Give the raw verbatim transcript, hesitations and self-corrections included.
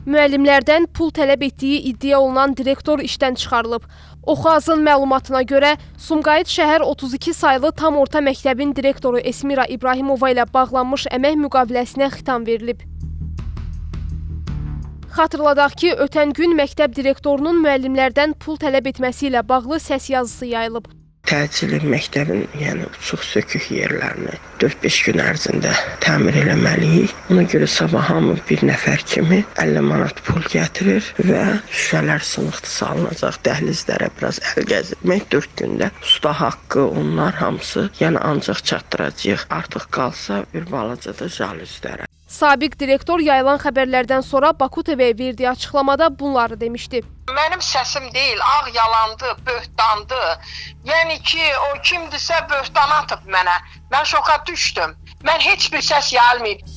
Müəllimlərdən pul tələb etdiyi iddia olunan direktor işdən çıxarılıb. Oxazın məlumatına görə Sumqayıt şəhər otuz iki saylı tam orta məktəbin direktoru Esmira İbrahimova ilə bağlanmış əmək müqaviləsinə xitam verilib. Xatırladaq ki, ötən gün məktəb direktorunun müəllimlərdən pul tələb etməsi ilə bağlı səs yazısı yayılıb. Təcili məktəbin, yəni çox sökük yerlərini dörd beş gün ərzində təmir eləməliyik. Ona görə sabah hamı bir nəfər kimi əlli manat pul gətirir və şüşələr sınıqdı salınacaq, dəhlizlərə biraz əl gəzdirmək dörd gündə. Usta haqqı, onlar hamısı yəni ancaq çatdıracağıq. Artıq qalsa bir balaca da jalüzlərə. Sabiq direktor yayılan xəbərlərdən sonra Baku T V-yə verdiyi açıqlamada bunları demişdi. Mənim səsim deyil, ağ yalandı, böhtandı. Yəni ki, o kimdirsə böhtan atıb mənə. Mən şoka düşdüm. Mən heç bir səs yayılmayıb.